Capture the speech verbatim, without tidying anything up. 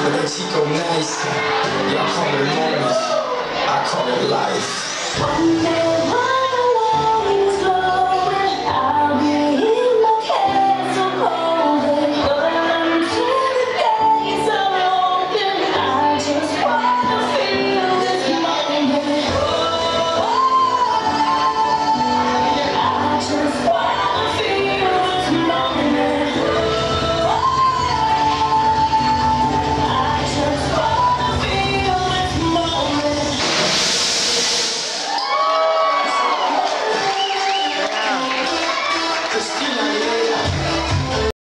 But they Chico nice. Y'all call it a moment. I call it life.